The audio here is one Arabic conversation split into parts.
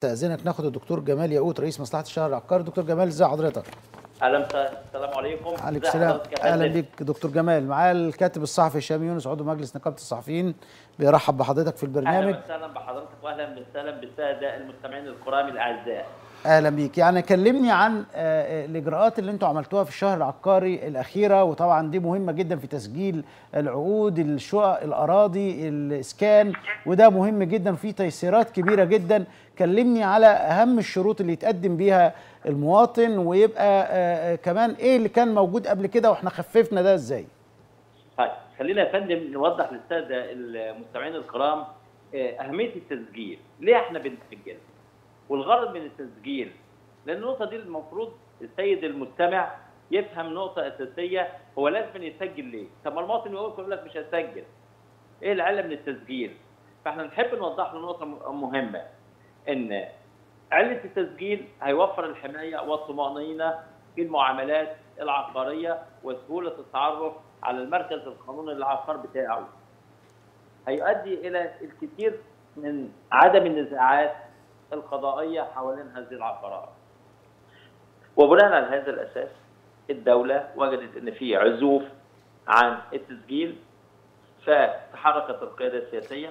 استأذنك ناخد الدكتور جمال ياقوت رئيس مصلحة الشهر العقاري. دكتور جمال ازي حضرتك؟ السلام عليكم. عليكم السلام. اهلا بيك دكتور جمال. معايا الكاتب الصحفي هشام يونس عضو مجلس نقابة الصحفيين بيرحب بحضرتك في البرنامج. اهلا وسهلا بحضرتك واهلا وسهلا بالساده المستمعين الكرام الاعزاء. اهلا بيك. يعني كلمني عن الاجراءات اللي انتوا عملتوها في الشهر العقاري الاخيره، وطبعا دي مهمه جدا في تسجيل العقود، الشقق، الاراضي، الاسكان، وده مهم جدا في تيسيرات كبيره جدا. كلمني على اهم الشروط اللي يتقدم بيها المواطن، ويبقى كمان ايه اللي كان موجود قبل كده واحنا خففنا ده ازاي. طيب خلينا يا فندم نوضح للساده المستمعين الكرام اهميه التسجيل. ليه احنا بنسجل؟ والغرض من التسجيل، لان النقطه دي المفروض السيد المستمع يفهم نقطه اساسيه، هو لازم يسجل ليه؟ طب ما المواطن يقول لك مش هسجل. ايه العله من التسجيل؟ فاحنا نحب نوضح له نقطه مهمه، ان علة التسجيل هيوفر الحمايه والطمانينه في المعاملات العقاريه وسهوله التعرف على المركز القانوني للعقار بتاعه. هيؤدي الى الكثير من عدم النزاعات القضائيه حوالين هذه العقارات. وبناء على هذا الاساس الدوله وجدت ان في عزوف عن التسجيل، فتحركت القياده السياسيه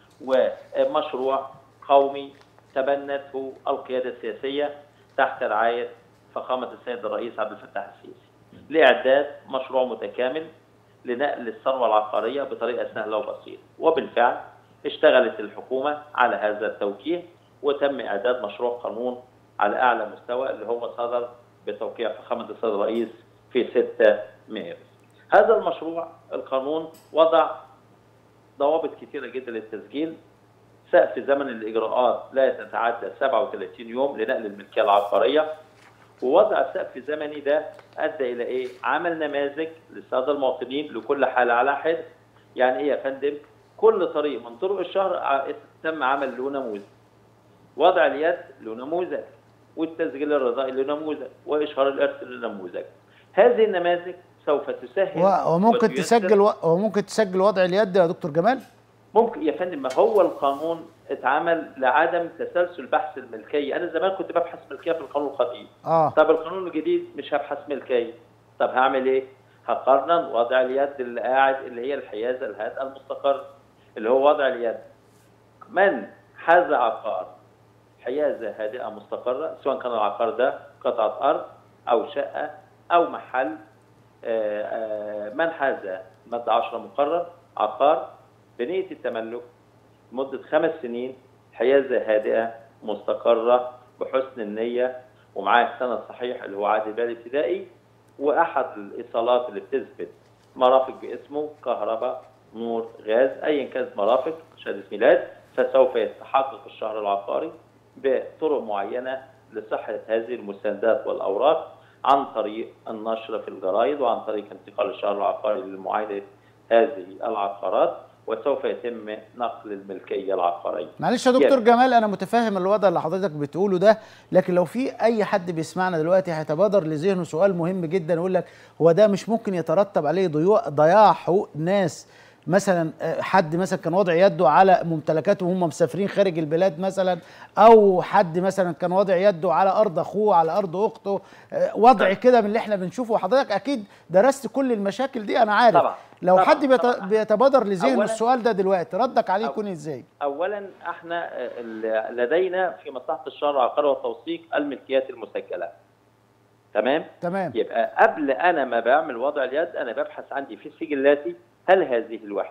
ومشروع قومي تبنته القياده السياسيه تحت رعايه فخامه السيد الرئيس عبد الفتاح السيسي لاعداد مشروع متكامل لنقل الثروه العقاريه بطريقه سهله وبسيطه. وبالفعل اشتغلت الحكومه على هذا التوجيه، وتم اعداد مشروع قانون على اعلى مستوى اللي هو صدر بتوقيع فخامه السيد الرئيس في 6 مارس. هذا المشروع القانون وضع ضوابط كثيره جدا للتسجيل. سقف زمن الاجراءات لا تتعدى 37 يوم لنقل الملكيه العقاريه. ووضع السقف زمني ده ادى الى ايه؟ عمل نماذج للساده المواطنين لكل حاله على حده. يعني ايه يا فندم؟ كل طريق من طرق الشهر تم عمل له نموذج. وضع اليد له نموذج، والتسجيل الرضائي له نموذج، واشهار الارث له نموذج. هذه النماذج سوف تسهل وممكن تسجل وضع اليد يا دكتور جمال؟ ممكن يا فندم. ما هو القانون اتعمل لعدم تسلسل بحث الملكيه. انا زمان كنت ببحث ملكيه في القانون القديم. طب القانون الجديد مش هبحث ملكيه. طب هعمل ايه؟ هقارن وضع اليد اللي قاعد اللي هي الحيازه الهادئه المستقره، اللي هو وضع اليد. من حاز عقار حيازه هادئه مستقره، سواء كان العقار ده قطعه ارض او شقه او محل، من حاز ماده 10 مقرر عقار بنية التملك لمدة 5 سنين، حيازة هادئة مستقرة بحسن النية، ومعاه السند الصحيح اللي هو عقد البيع الابتدائي، وأحد الإيصالات اللي بتثبت مرافق باسمه، كهرباء، نور، غاز، أيا كانت مرافق، شهادة ميلاد، فسوف يتحقق الشهر العقاري بطرق معينة لصحة هذه المستندات والأوراق عن طريق النشر في الجرائد وعن طريق انتقال الشهر العقاري لمعاينة هذه العقارات، وسوف يتم نقل الملكيه العقاريه. معلش يا دكتور جمال، انا متفاهم الوضع اللي حضرتك بتقوله ده، لكن لو في اي حد بيسمعنا دلوقتي هيتبادر لذهنه سؤال مهم جدا، يقول لك هو ده مش ممكن يترتب عليه ضياع حقوق ناس؟ مثلا حد مثلا كان وضع يده على ممتلكاته وهم مسافرين خارج البلاد مثلا، او حد مثلا كان وضع يده على ارض اخوه، على ارض اخته، وضع كده من اللي احنا بنشوفه. وحضرتك اكيد درست كل المشاكل دي، انا عارف. طبعا. لو طبعا. حد بيتبادر لذهنه السؤال ده دلوقتي، ردك عليه يكون ازاي؟ اولا احنا لدينا في مصلحه الشهر العقاري والتوثيق الملكيات المسجله. تمام؟ يبقى قبل انا ما بعمل وضع اليد انا ببحث عندي في سجلاتي هل هذه الوحده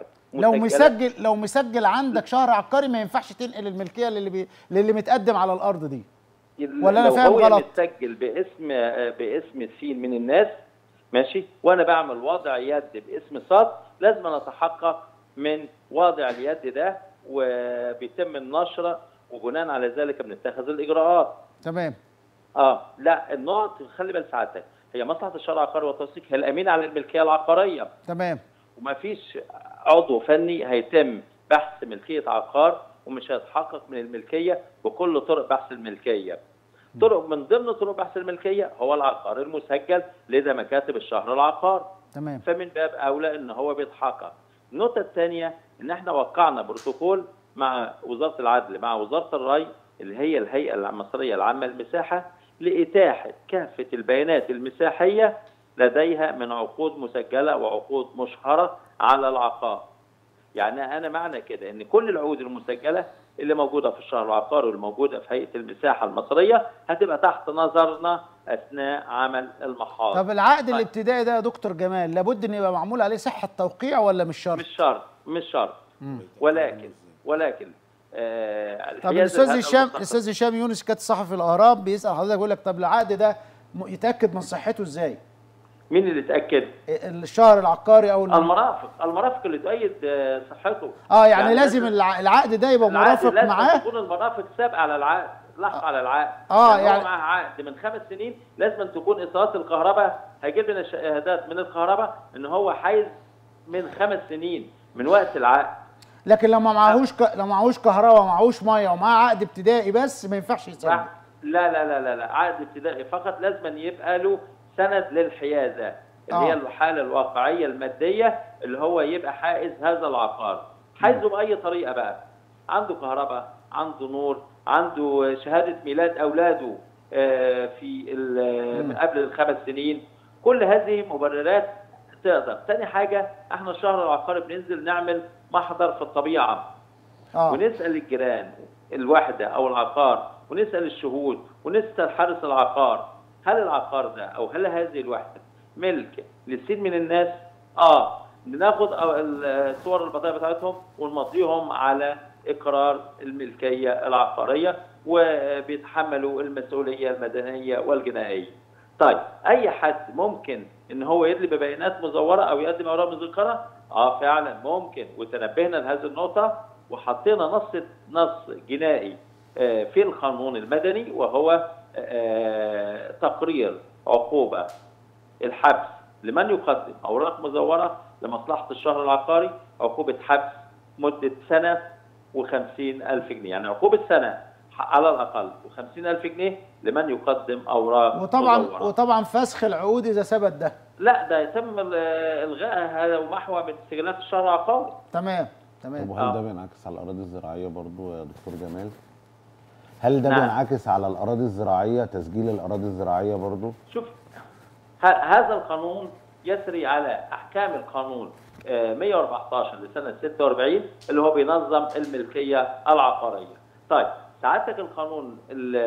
لو مسجل عندك شهر عقاري ما ينفعش تنقل الملكيه للي متقدم على الارض دي، ولا انا فاهم غلط؟ لو هو متسجل باسم سين من الناس، ماشي، وانا بعمل وضع يد باسم صاد، لازم أنا اتحقق من وضع اليد ده وبيتم النشر، وبناء على ذلك بنتخذ الاجراءات. تمام. لا، النقط خلي بال سعادتك، هي مصلحه الشهر العقاري والتوثيق هي الامين على الملكيه العقاريه. تمام. ومفيش عضو فني هيتم بحث ملكيه عقار ومش هيتحقق من الملكيه بكل طرق بحث الملكيه. طرق من ضمن طرق بحث الملكيه هو العقار المسجل لدى مكاتب الشهر العقاري. تمام. فمن باب اولى ان هو بيتحقق. النقطه الثانيه ان احنا وقعنا بروتوكول مع وزاره العدل مع وزاره الري اللي هي الهيئة المصرية العامة للمساحة لإتاحة كافة البيانات المساحية لديها من عقود مسجلة وعقود مشهرة على العقار. يعني أنا معنى كده إن كل العقود المسجلة اللي موجودة في الشهر العقاري واللي موجودة في هيئة المساحة المصرية هتبقى تحت نظرنا أثناء عمل المحاضر. طب العقد الابتدائي ده يا دكتور جمال لابد ان يبقى معمول عليه صحة توقيع ولا مش شرط؟ مش شرط ولكن طب الاستاذ هشام يونس كاتب صحفي الاهرام بيسال حضرتك بيقول لك طب العقد ده يتاكد من صحته ازاي؟ مين اللي اتاكد؟ الشهر العقاري او المرافق اللي تؤيد صحته. يعني لازم العقد ده يبقى مرافق معاه. لازم تكون المرافق سابقه على العقد، لاحقه على العقد. يعني معاه عقد من 5 سنين لازم تكون اصابات الكهرباء، هيجيب لنا شهادات من الكهرباء ان هو حيز من 5 سنين من وقت العقد. لكن لو ما معهوش كهرباء ومعهوش ميه ومعاه عقد ابتدائي بس ما ينفعش يسجل. لا عقد ابتدائي فقط، لازم يبقى له سند للحيازه اللي هي الحاله الواقعيه الماديه اللي هو يبقى حائز هذا العقار. حيزه باي طريقه بقى، عنده كهرباء، عنده نور، عنده شهاده ميلاد اولاده في من قبل ال5 سنين. كل هذه مبررات تقدر. تاني حاجه، احنا الشهر العقاري بننزل نعمل محضر في الطبيعه ونسال الجيران الوحده او العقار، ونسال الشهود، ونسال حارس العقار هل العقار ده او هل هذه الوحده ملك للسين من الناس؟ بناخد صور البطايق بتاعتهم ونمضيهم على اقرار الملكيه العقاريه وبيتحملوا المسؤوليه المدنيه والجنائيه. طيب اي حد ممكن ان هو يدلي ببيانات مزوره او يقدم اوراق مذكره؟ فعلا ممكن، وتنبهنا لهذه النقطه وحطينا نص جنائي في القانون المدني، وهو تقرير عقوبه الحبس لمن يقدم اوراق مزوره لمصلحه الشهر العقاري، عقوبه حبس مده سنه و50,000 جنيه، يعني عقوبه سنه على الاقل و50,000 جنيه لمن يقدم اوراق مزوره. وطبعا فسخ العقود اذا ثبت ده. لا، ده يتم الغائها ومحوها من سجلات الشهر العقاري. تمام. طب وهل ده بينعكس على الاراضي الزراعيه برضو يا دكتور جمال؟ هل ده بينعكس على الاراضي الزراعيه، تسجيل الاراضي الزراعيه برضو؟ شوف، هذا القانون يسري على احكام القانون 114 لسنه 46 اللي هو بينظم الملكيه العقاريه. طيب سعادتك القانون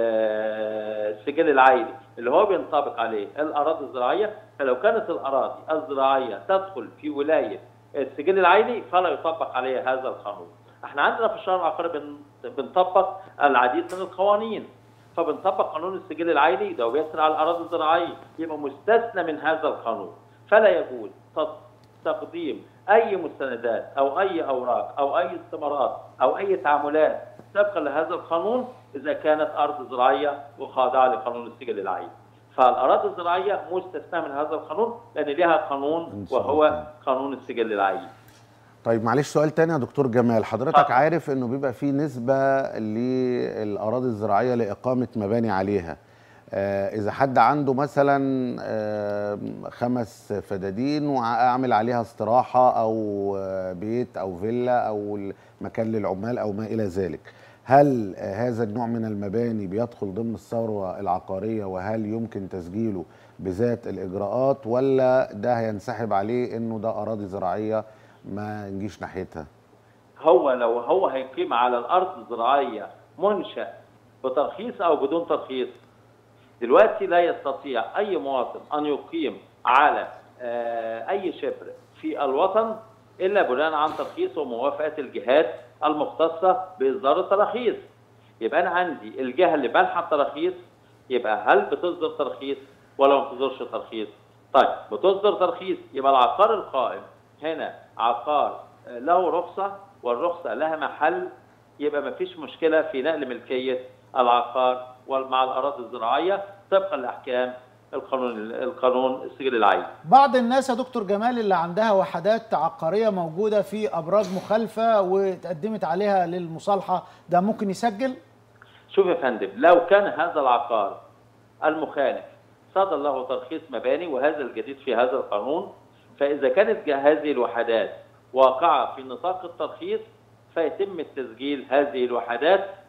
السجل العائلي اللي هو بينطبق عليه الاراضي الزراعيه، فلو كانت الاراضي الزراعيه تدخل في ولايه السجل العائلي فلا يطبق عليها هذا القانون. احنا عندنا في الشهر العقاري بنطبق العديد من القوانين، فبنطبق قانون السجل العائلي ده وبيسري على الاراضي الزراعيه، يبقى مستثنى من هذا القانون. فلا يجوز تقديم اي مستندات او اي اوراق او اي استمارات او اي تعاملات طبقا لهذا القانون اذا كانت ارض زراعيه وخاضعه لقانون السجل العائلي. فالاراضي الزراعيه مستثنى من هذا القانون لان لها قانون وهو قانون السجل العائلي. طيب معلش سؤال تاني يا دكتور جمال، حضرتك عارف انه بيبقى فيه نسبه للاراضي الزراعيه لاقامه مباني عليها. اذا حد عنده مثلا 5 فدادين واعمل عليها استراحه او بيت او فيلا او مكان للعمال او ما الى ذلك، هل هذا النوع من المباني بيدخل ضمن الثروه العقاريه وهل يمكن تسجيله بذات الاجراءات ولا ده هينسحب عليه انه ده اراضي زراعيه ما نجيش ناحيتها؟ لو هو هيقيم على الارض الزراعيه منشأ بترخيص او بدون ترخيص، دلوقتي لا يستطيع اي مواطن ان يقيم على اي شبر في الوطن الا بناء عن ترخيص وموافقه الجهات المختصه باصدار التراخيص. يبقى انا عندي الجهه اللي منحه التراخيص، يبقى هل بتصدر ترخيص ولا ما بتصدرش ترخيص؟ طيب بتصدر ترخيص يبقى العقار القائم هنا عقار له رخصه والرخصه لها محل، يبقى ما فيش مشكله في نقل ملكيه العقار مع الاراضي الزراعيه طبقا لاحكام القانون السجل العائلي. بعض الناس يا دكتور جمال اللي عندها وحدات عقاريه موجوده في ابراج مخالفه وتقدمت عليها للمصالحه، ده ممكن يسجل؟ شوف يا فندم، لو كان هذا العقار المخالف صدر له ترخيص مباني وهذا الجديد في هذا القانون، فاذا كانت هذه الوحدات واقعه في نطاق الترخيص فيتم التسجيل هذه الوحدات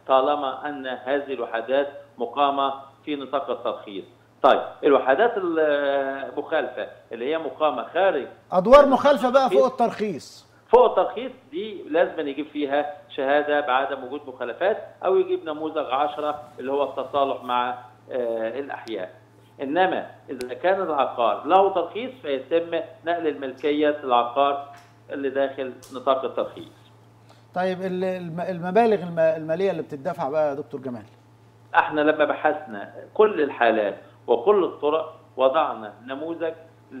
طالما ان هذه الوحدات مقامه في نطاق الترخيص. طيب الوحدات المخالفه اللي هي مقامه خارج ادوار مخالفه بقى فوق الترخيص، فوق الترخيص دي لازم يجيب فيها شهاده بعدم وجود مخالفات، او يجيب نموذج 10 اللي هو التصالح مع الاحياء. انما اذا كان العقار له ترخيص فيتم نقل الملكيه العقار اللي داخل نطاق الترخيص. طيب المبالغ الماليه اللي بتدفع بقى يا دكتور جمال؟ احنا لما بحثنا كل الحالات وكل الطرق وضعنا نموذج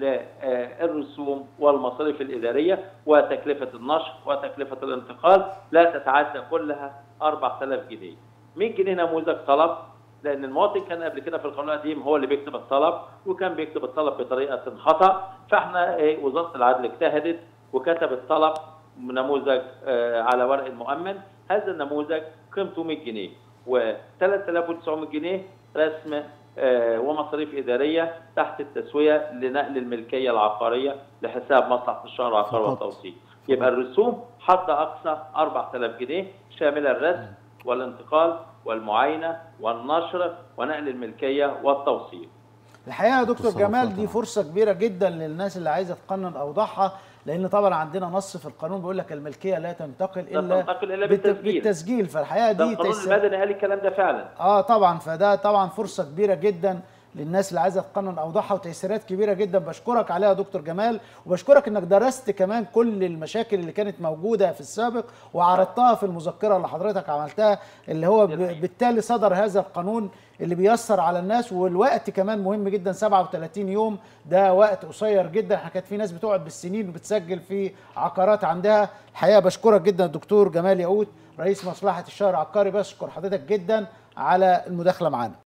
للرسوم والمصاريف الإدارية وتكلفة النشر وتكلفة الانتقال لا تتعدى كلها 4000 جنيه. 100 جنيه نموذج طلب، لأن المواطن كان قبل كده في القانون القديم هو اللي بيكتب الطلب، وكان بيكتب الطلب بطريقة خطأ، فاحنا وزارة العدل اجتهدت وكتب الطلب نموذج على ورق المؤمن. هذا النموذج قيمته 100 جنيه و3900 جنيه رسم ومصاريف إدارية تحت التسوية لنقل الملكية العقارية لحساب مصلحة الشهر العقار والتوثيق. يبقى الرسوم حد أقصى 4000 جنيه شاملة الرسم والانتقال والمعاينة والنشر ونقل الملكية والتوثيق. الحقيقة يا دكتور جمال دي فرصة كبيرة جدا للناس اللي عايزة تقنن أوضاعها، لأن طبعا عندنا نص في القانون بيقول لك الملكية لا تنتقل إلا بالتسجيل. فالحقيقة دي القانون المدني قال الكلام ده فعلا. طبعا، فده طبعا فرصة كبيرة جدا للناس اللي عايزه تقنن اوضاعها وتيسيرات كبيره جدا. بشكرك عليها يا دكتور جمال، وبشكرك انك درست كمان كل المشاكل اللي كانت موجوده في السابق وعرضتها في المذكره اللي حضرتك عملتها، اللي هو بالتالي صدر هذا القانون اللي بيسر على الناس. والوقت كمان مهم جدا، 37 يوم ده وقت قصير جدا. كانت في ناس بتقعد بالسنين وبتسجل في عقارات عندها. الحقيقه بشكرك جدا الدكتور جمال ياقوت رئيس مصلحه الشهر العقاري، بشكر حضرتك جدا على المداخله معانا.